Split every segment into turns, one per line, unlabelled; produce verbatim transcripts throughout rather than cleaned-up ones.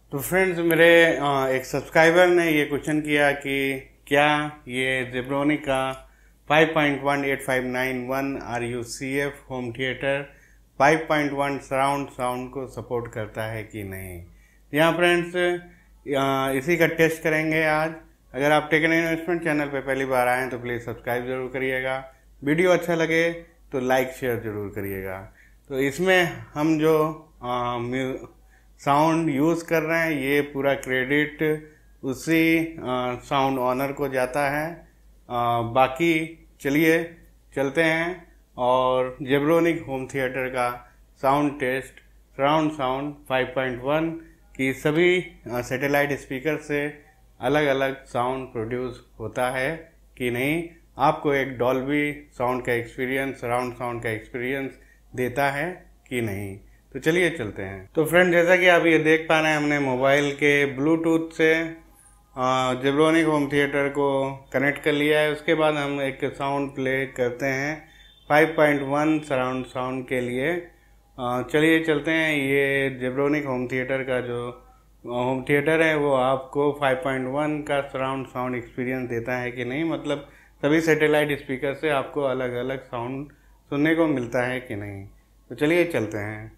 तो फ्रेंड्स, मेरे एक सब्सक्राइबर ने ये क्वेश्चन किया कि क्या ये जेब्रोनिक का five point one eight five nine one R U C F home theatre five point one surround sound को सपोर्ट करता है कि नहीं। यहाँ फ्रेंड्स इसी का टेस्ट करेंगे आज। अगर आप टेक एंड इन्वेस्टमेंट चैनल पे पहली बार आए हैं तो प्लीज़ सब्सक्राइब जरूर करिएगा। वीडियो अच्छा लगे तो लाइक शेयर जरूर करिएगा। तो इसमें हम जो आ, साउंड यूज़ कर रहे हैं ये पूरा क्रेडिट उसी साउंड ऑनर को जाता है। आ, बाकी चलिए चलते हैं और जेब्रोनिक होम थिएटर का sound test surround sound five point one की सभी सैटेलाइट स्पीकर से अलग अलग साउंड प्रोड्यूस होता है कि नहीं, आपको एक डॉल्बी साउंड का एक्सपीरियंस, सराउंड साउंड का एक्सपीरियंस देता है कि नहीं। तो चलिए चलते हैं। तो फ्रेंड, जैसा कि आप ये देख पा रहे हैं, हमने मोबाइल के ब्लूटूथ से जेब्रोनिक होम थिएटर को कनेक्ट कर लिया है। उसके बाद हम एक साउंड प्ले करते हैं five point one surround sound के लिए। चलिए चलते हैं। ये जेब्रोनिक होम थिएटर का जो होम थिएटर है वो आपको फाइव पॉइंट वन का सराउंड साउंड एक्सपीरियंस देता है कि नहीं, मतलब सभी सैटेलाइट स्पीकर से आपको अलग अलग साउंड सुनने को मिलता है कि नहीं। तो चलिए चलते हैं।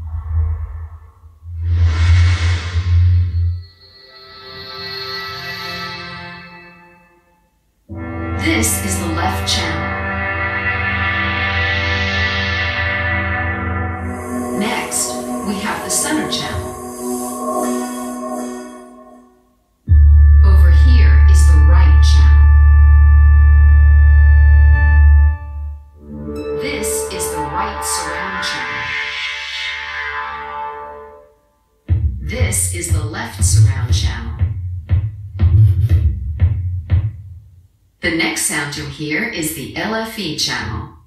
This is the left channel. Next, we have the center channel. Over here is the right channel. This is the right surround channel. This is the left surround channel. The next sound you'll hear is the L F E channel.